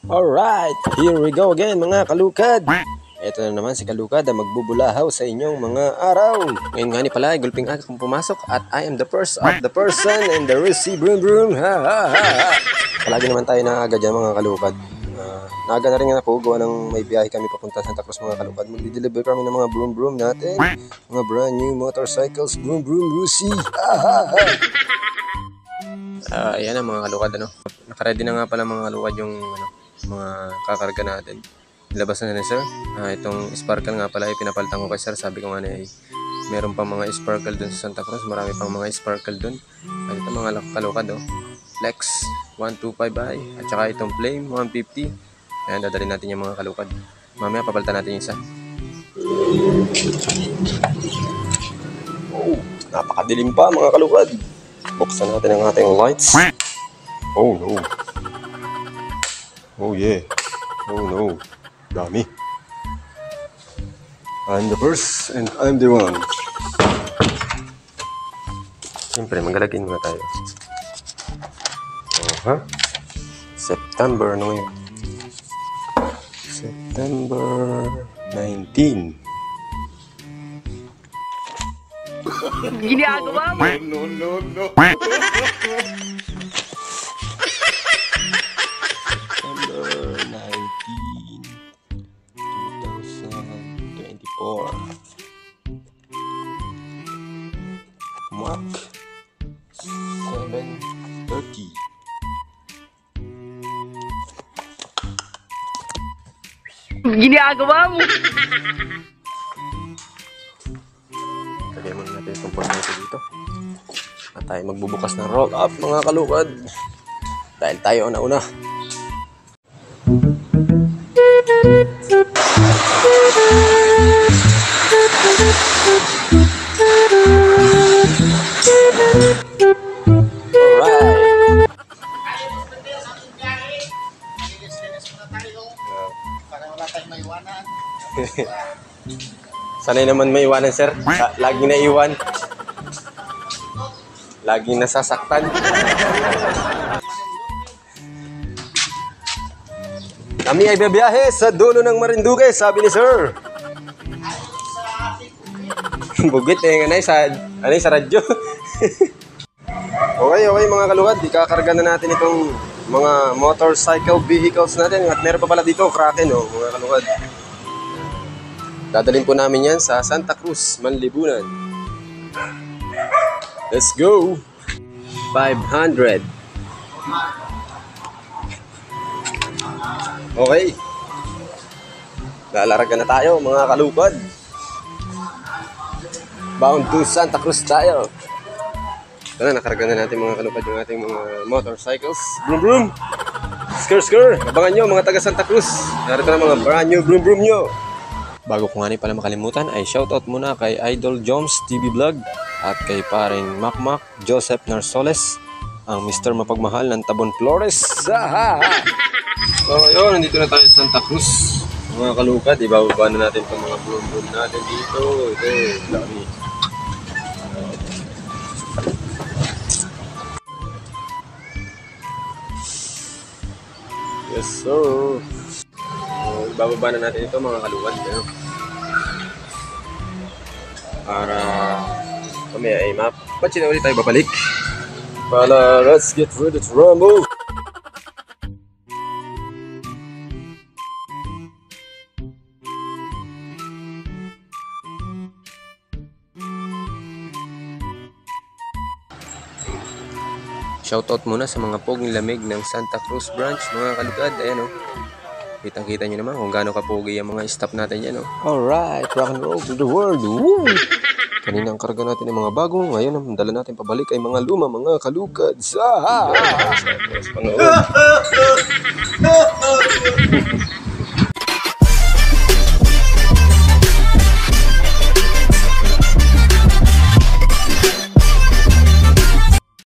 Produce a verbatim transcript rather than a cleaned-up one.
Alright, here we go again mga kalukad. Ito na naman si Kalukad ang magbubulahaw sa inyong mga araw. Ngayon nga ni pala ay gulping aga kung pumasok at I am the first of the person and the receive broom broom. Ha ha ha ha. Palagi naman tayo na aga dyan mga kalukad. Uh, Naga na rin nga po, gawa ng may biyahe kami papunta sa Santa Cruz mga kalukad. Magdi-deliver kami ng mga broom broom natin. Mga brand new motorcycles, broom broom Lucy. Ha ha ha. Uh, ayan ang mga kalukad, ano. Nakaready na nga pala mga kalukad yung ano, mga kakarga natin. Ilabas na na sir. Ah, itong sparkle nga pala ay pinapalitan ko kay sir. Sabi ko nga na ay meron pang mga sparkle dun sa Santa Cruz. Marami pang mga sparkle dun. At ito mga kalukad, oh. Flex one twenty-five i. At saka itong Flame one fifty. Ayan, dadalhin natin yung mga kalukad. Mamaya papalitan natin yung isa. Oh, napakadilim pa mga kalukad. Buksan natin ang ating lights. Oh no. Oh yeah. Oh no. Dami. I'm the first and I'm the one. Siyempre, magalagin muna tayo. Oh, ha? September, ano yun? September nineteen. Ginagawa mo? No, no, no. September nineteen, twenty twenty-four. Mark seven thirty. Ginagawa mo? Lagyan muna natin itong port natin dito. At tayo magbubukas ng roll up mga kalukad. Dahil tayo una-una. Alright. Para wala tayong maiwanan. Sanay naman may iwanan, sir. Laging naiwan. Laging nasasaktan. Kami ay bibiyahe sa dulo ng Marinduque, sabi ni sir. Bugit eh, anay sa, anay sa radyo. Okay, okay mga kalukad, ikakarga na natin itong mga motorcycle vehicles natin. At meron pa pala dito, Kraken, oh, mga kalukad. Dadalhin po namin yan sa Santa Cruz, Manlibunan. Let's go! five hundred. Okay. Lalarga na tayo, mga kalukad. Bound to Santa Cruz tayo. Ito na, nakarga na natin mga kalukad yung ating mga motorcycles. Broom broom! Skr skr! Abangan nyo mga taga Santa Cruz. Narito na mga brand new broom broom nyo. Bago ko nga ni pala makalimutan ay shoutout muna kay Idol Joms T V Vlog at kay paring Macmac Joseph Narsoles, ang Mister Mapagmahal ng Tabon Flores. Aha! So yun, nandito na tayo sa Santa Cruz. Mga kalukad, ibababa na natin itong mga broom broom natin dito. Ito, dami. Yes sir. So, ibababa na natin ito mga kalukad. Ano? Para mamaya ay map. Ba't na ulit tayo babalik? Para let's get ready to rumble. Shoutout muna sa mga poging lamig ng Santa Cruz branch mga kalukad. Ayan o. Kitang-kita nyo naman kung gaano kapogi ang mga staff natin yan. Oh. Alright, rock and roll to the world. Woo! Kaninang karga natin ang mga bago. Ngayon, ang dala natin pabalik ay mga luma, mga kalukad. Sa